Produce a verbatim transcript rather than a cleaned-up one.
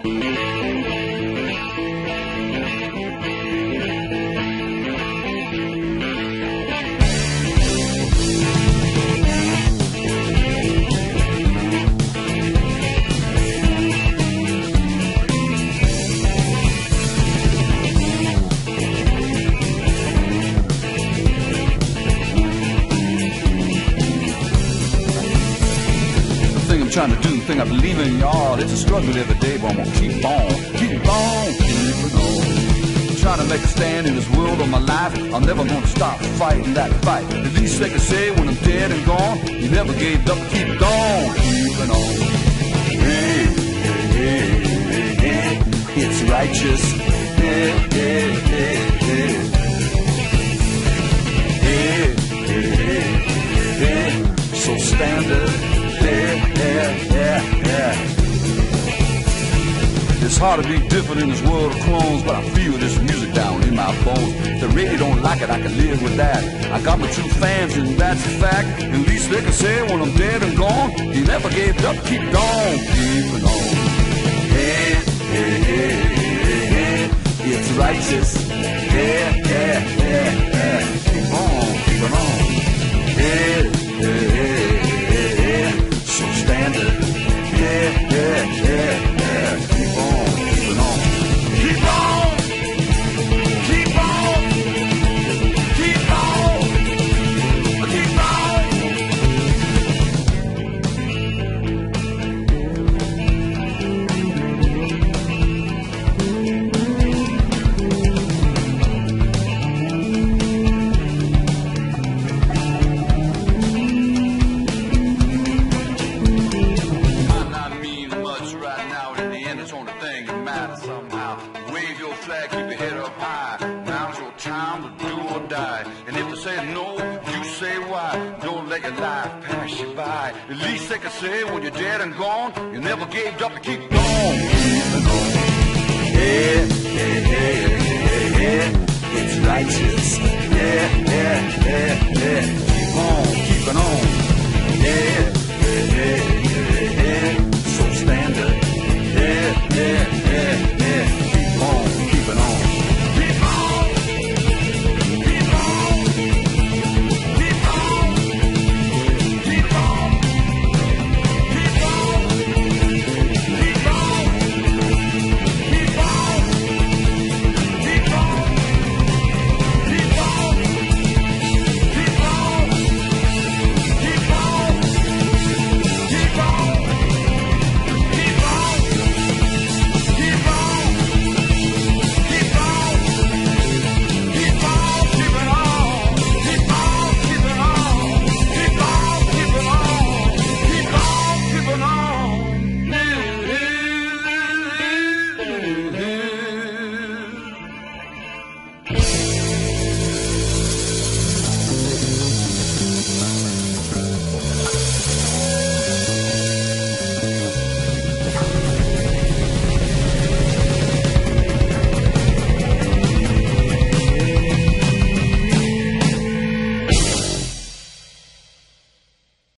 Trying to do the thing I believe in, y'all. It's a struggle every day, but I'm gonna keep on, keep on, keep on. Trying to make a stand in this world of my life. I'm never gonna stop fighting that fight. At least they can say when I'm dead and gone, you never gave up, keep on, keeping on. Hey, hey, hey, hey, it's righteous. Hey, hey, hey, hey. Hey, hey, hey, hey. So standard. Yeah, yeah, yeah, yeah. It's hard to be different in this world of clones, but I feel this music down in my bones. If they really don't like it, I can live with that. I got my true fans, and that's a fact. At least they can say when I'm dead and gone, you never gave up, keep on, keeping on. Hey, hey, hey, hey, hey, it's righteous. Yeah, yeah, yeah, yeah. Keep on, keep on. Hey, hey, hey. Standard, yeah, yeah, yeah, yeah. Keep on, keeping on. Keep on, keep on, keep on, keep on. Your life pass you by. At least they can say when you're dead and gone, you never gave up to keep